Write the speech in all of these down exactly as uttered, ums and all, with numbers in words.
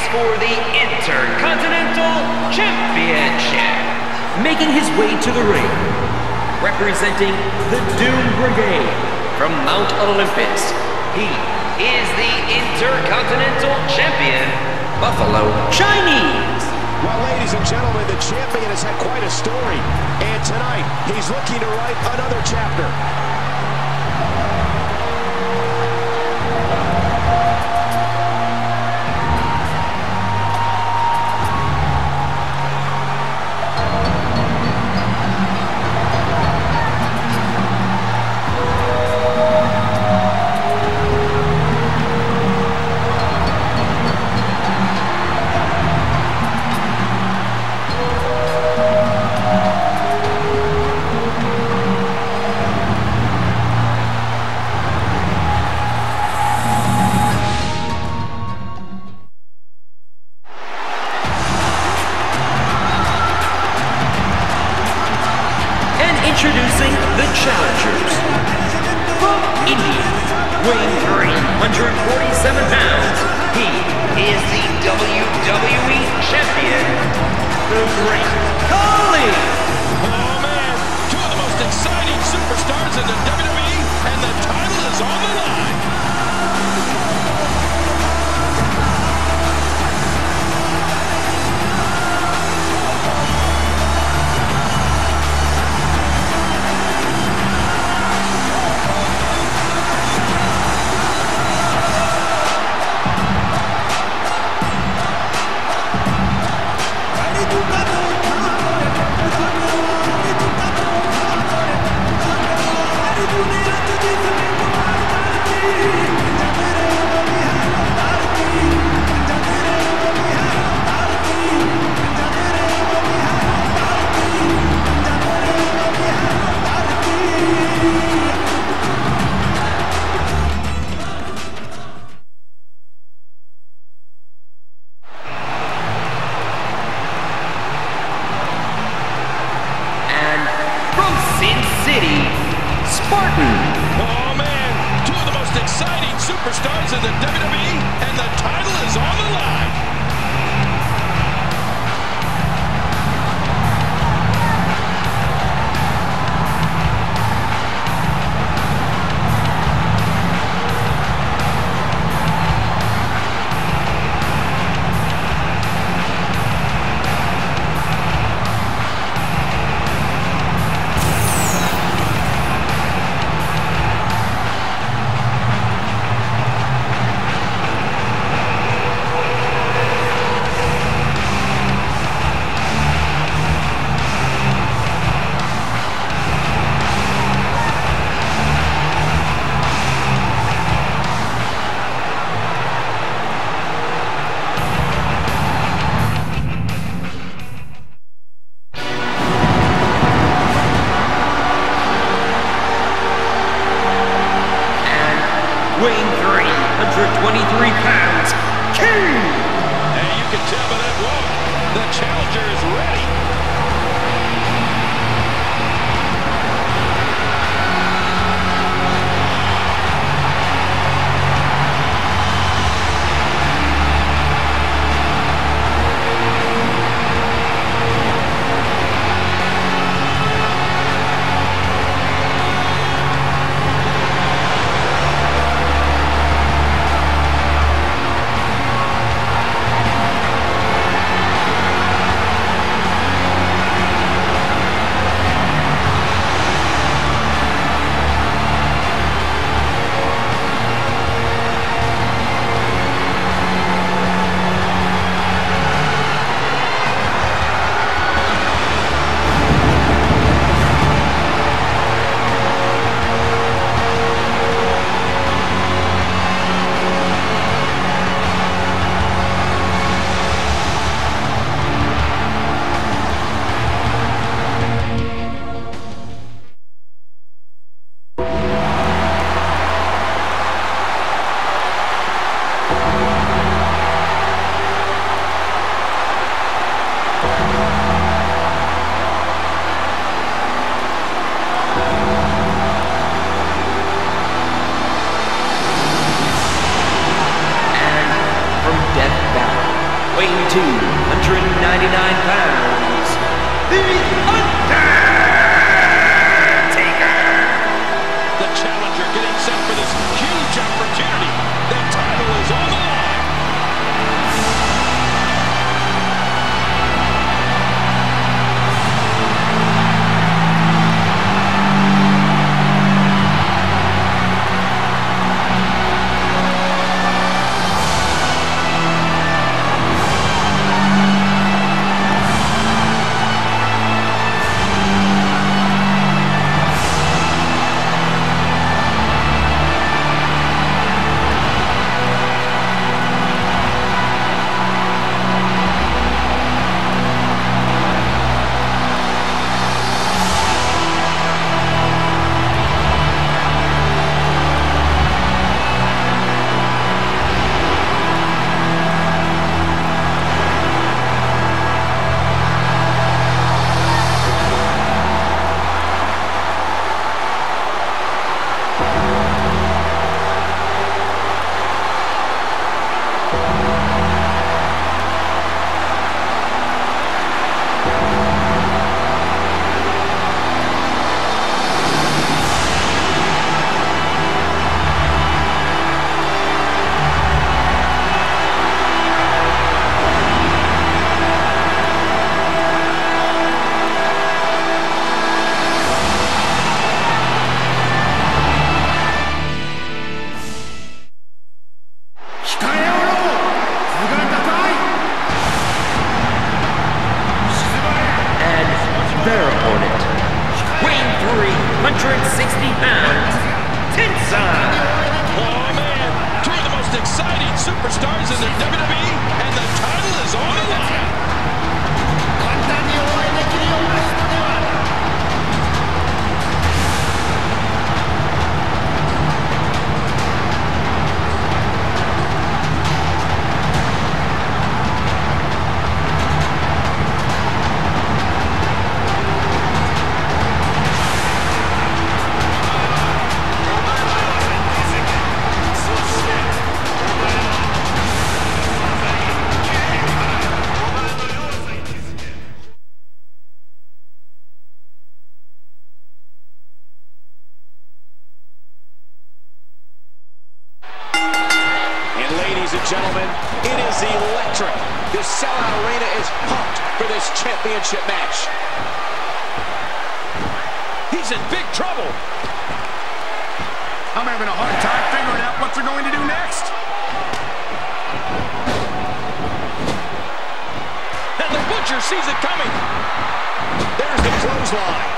for the Intercontinental Championship. Making his way to the ring, representing the Doom Brigade from Mount Olympus, he is the Intercontinental Champion, Buffalo Chinese. Well, ladies and gentlemen, the champion has had quite a story, and tonight he's looking to write another chapter. Introducing the challengers. From India, weighing three hundred forty-seven pounds, he is the W W E Champion, the Great Khali. Oh man, two of the most exciting superstars in the W W E, and the title is on the line. Oh man, two of the most exciting superstars in the W W E, and the title is on the line. weighing two hundred ninety-nine pounds, The Undertaker. The challenger getting set for this huge opportunity. The title is on the line. Their opponent, weighing three hundred sixty pounds, Tensai. Oh man, two of the most exciting superstars in the W W E, and the title is on the line. Gentlemen, it is electric. This sellout arena is pumped for this championship match. He's in big trouble. I'm having a hard time figuring out what they're going to do next. And the Butcher sees it coming. There's the clothesline.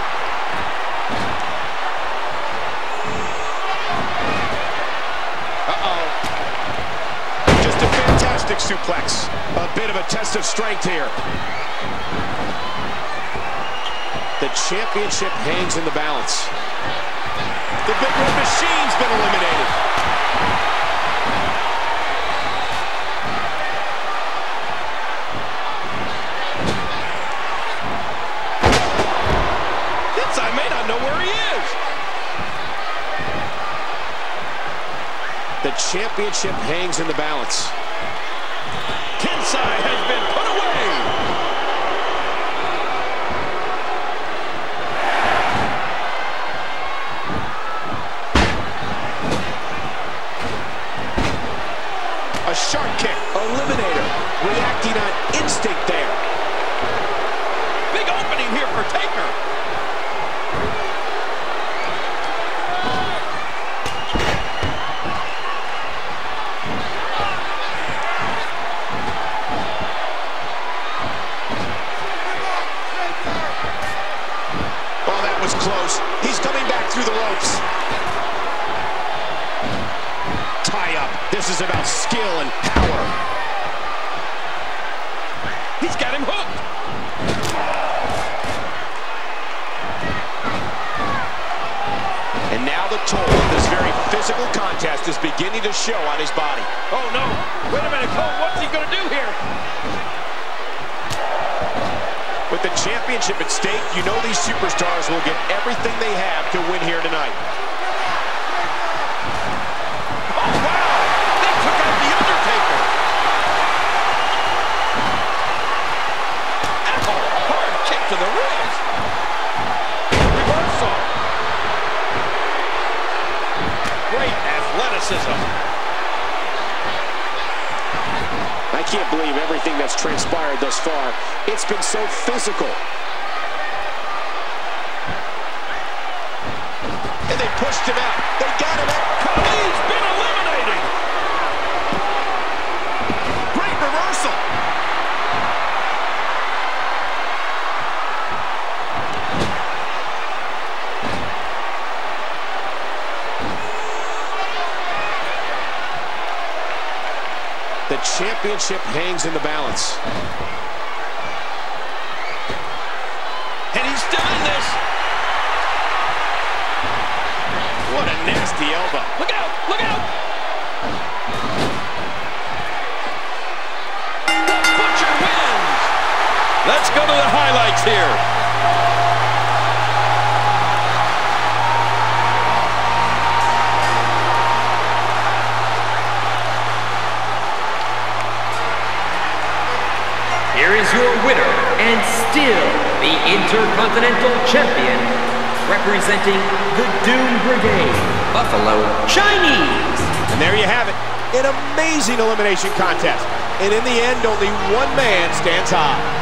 Suplex. A bit of a test of strength here. The championship hangs in the balance. The Big Red Machine's been eliminated. Tensai may not know where he is. The championship hangs in the balance. Tensai has been put away. A sharp kick. Eliminator. Reacting on instinct there. Big opening here for Taker. Close. He's coming back through the ropes. Tie up. This is about skill and power. He's got him hooked. And now the toll of this very physical contest is beginning to show on his body. Oh no. Wait a minute, Cole. What's he going to do here? With the championship at stake, you know these superstars will get everything they have to win here tonight. Oh, wow! They took out The Undertaker! athleticism. I can't believe everything that's transpired thus far. It's been so physical. And they pushed him out. They got him out. He's been eliminated. Great reversal. The championship hangs in the balance. And he's still in this. What a nasty elbow. Look out! Look out! The Butcher wins. Let's go to the highlights here. Here is your winner, and still the Intercontinental Champion, representing the Doom Brigade, Buffalo Chinese. And there you have it. An amazing elimination contest. And in the end, only one man stands high.